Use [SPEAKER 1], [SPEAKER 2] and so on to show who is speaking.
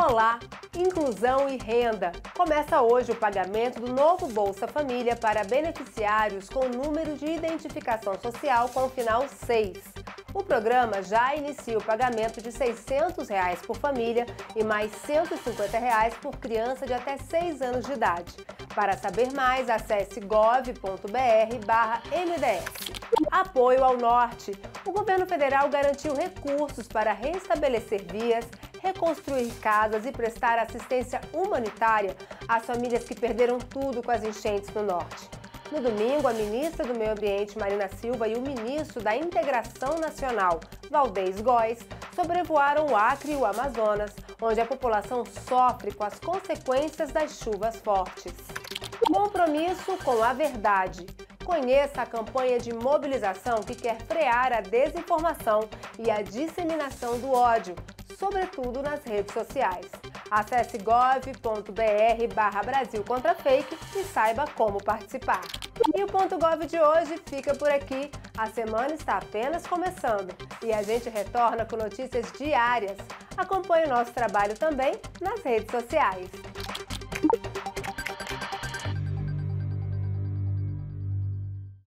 [SPEAKER 1] Olá! Inclusão e renda. Começa hoje o pagamento do novo Bolsa Família para beneficiários com número de identificação social com o final 6. O programa já inicia o pagamento de R$ 600 por família e mais R$ 150 por criança de até 6 anos de idade. Para saber mais, acesse gov.br/MDS. Apoio ao Norte. O governo federal garantiu recursos para restabelecer vias, reconstruir casas e prestar assistência humanitária às famílias que perderam tudo com as enchentes no Norte. No domingo, a ministra do Meio Ambiente, Marina Silva, e o ministro da Integração Nacional, Valdez Góes, sobrevoaram o Acre e o Amazonas, onde a população sofre com as consequências das chuvas fortes. Compromisso com a verdade. Conheça a campanha de mobilização que quer frear a desinformação e a disseminação do ódio, sobretudo nas redes sociais. Acesse gov.br/Brasil contra Fake e saiba como participar. E o Ponto Gov de hoje fica por aqui. A semana está apenas começando e a gente retorna com notícias diárias. Acompanhe o nosso trabalho também nas redes sociais.